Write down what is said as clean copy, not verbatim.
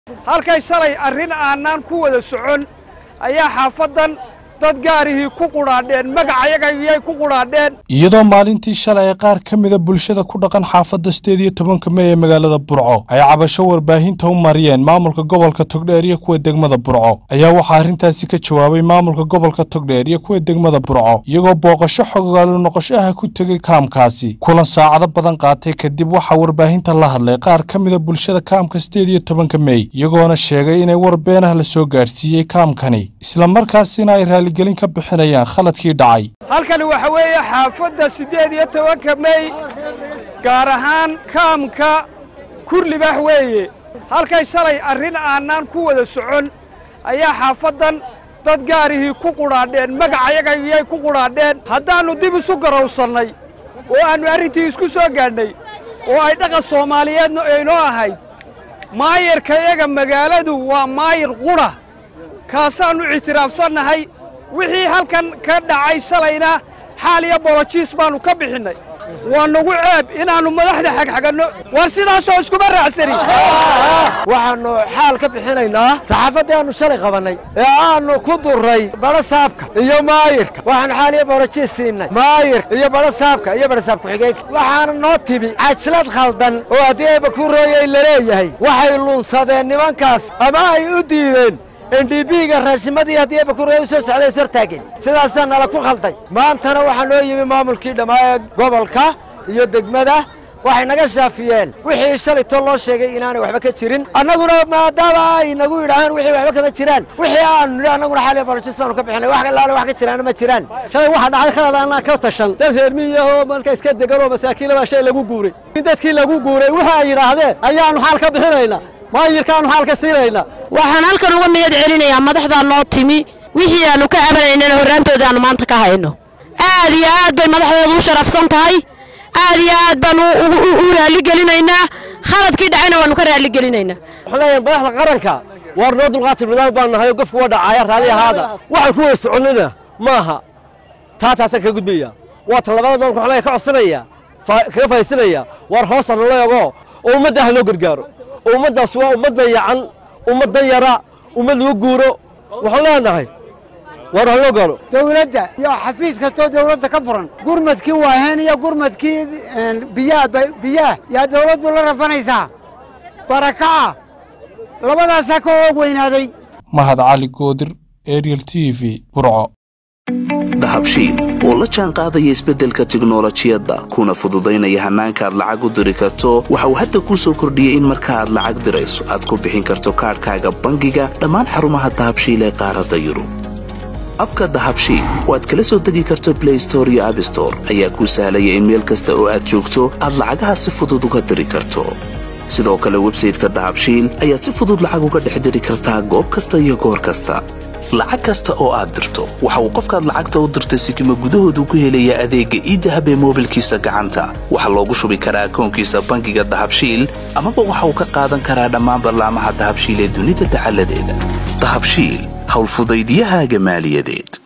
halkay shalay arrin aanan ku wada socon ayaa xaafadan dad gaarihii ku quraadheen magacayaga iyay ku quraadheen iyadoo maalintii shalay qaar kamida bulshada ku dhaqan xaafada 18 May ee magaalada Burco ay cabasho warbaahinta u mariyeen maamulka gobolka Togdheer iyo kuwa degmada Burco ayaa waxa arintaasi ka jawaabay maamulka gobolka Togdheer iyo kuwa degmada Burco iyagoo booqasho xogaal noqoshaha ku tagay kaamkaasi kulan saacado badan qaatay kadib waxa warbaahinta la hadlay qaar kamida bulshada kaamka 18 May iyagoona sheegay inay warbeenaha la soo gaarsiiyay kaamkani isla markaasina ay gelin ka bixinayaan khaladkii dhacay halkani waxa weeye xaafada 18 May gaar ahaan kaamka Kurlibax weeye halkay shalay arrin aanan ku wada socon ayaa xaafadan dad gaarihii ku quraadheen magacayaga iyay ku quraadheen haddaanu dib isu garowsanay oo aanu arrintii isku soo gaadhnay oo ay dhaqan Soomaaliyeedna aynu ahayd maayirkayaga magaaladu waa maayir qura kaasaanu ictiraafsanahay wixii halkan ka dhacay shalayna xaal iyo bolojiis baanu ka bixinay waa nagu ceeb inaanu madaxda xagxagano war sidaas oo isku raacsan waxaanu xaal ka bixinaynaa saxaafadaanu shalay qabanay ee aanu ku duray barasaabka iyo maayirka waxaan xaal iyo bolojiis siinay maayir iyo barasaab ku xigeen waxaan noo tibi cajlad khaldan oo adeeba ku rooyay leeyahay waxay lunsadeen nimankaas ama ay u diideen NDB-ga raashimadii hadii ba ku reeyo soo socday sartaagin sidaasna nala ku khalday maantana waxa loo yimi maamulkii dhamaay gobolka iyo degmada waxay naga shaafiyeen wixii shalay too loo sheegay inaanay waxba ka jirin annaguna maadaama ay nagu yiraahdeen wixii waxba kama jiraan wixii aan annaguna xalay barajismaan ka bixinay wax kale wax ka jiraan ma jiraan shalay waxa dhacay khalad aan ka tashan dad reermiyaho marka iska degano masaakiin la shay lagu guuray dadkii lagu guuray waxa ay yiraahdeen ayaanu xal ka bixinaynaa maayirkaan halka siinayna waxaan halkan uga miyad celinayaa madaxda noo timi wixii aanu ka cabanayna horaantooda aan maanta ka hayno aad iyo aad bay madaxdoodu u sharafsan tahay aad iyo aad baan u raali gelinaynaa khaladkii dhacayna waanu ka raali gelinaynaa waxaan madaxda qaranka war noo dulqaatay nidaam baan nahay qofku wada caayar raali ahaada waxaan ku wada soconina maaha taataas ka gudbaya waa talabada maamulka waxaan ka codsanaya ka faa'iideysanaya war hoos aan loo eego oo ummadda loo gargaaro ummaddaas waa ummadda yacan ummadda yara ummad lagu guuro waxaan leenahay war loo galo dawladda iyo xafiis kastoo dawladda ka furan gurmadkii waa heen iyo gurmadkii biyaha yaa dawladdu la rafanaysaa barakaca labadaas ka og weynaaday mahad cali goodir Ariel TV Burco dahabshiil oo la jaan qaadaya isbeddelka tiknoolajiyadda kuna fududaynaya hanaanka aad lacag u diri karto waxa uu hadda ku soo kordhiyay in marka aad lacag dirayso aad ku bixin karto kaarkaaga bangiga dhammaan xarumaha dahabshiil ee qaaradda Yurub abka dahabshiil oo aad kala soo degi karto Play Store iyo App Store ayaa kuu sahlaya in meel kasta oo aad joogto aad lacagaha si fudud uga diri karto sidoo kale website-ka dahabshiil ayaad si fudud lacag uga dhex diri kartaa goob kasta iyo goor kasta lacag kasta oo aad dirto waxa uu qofkaad lacagta u dirtay sikimo gudahoodu ku helaya adeega e-dahab ee mobilkiisa gacanta waxa loogu shubi karaa akoonkiisa bangiga dahabshiil ama waxa uu ka qaadan karaa dhammaan barnaamijyada dahabshiil ee dunida taxalladeeda dahabshiil hawl fudaydiyahaaga maaliyadeed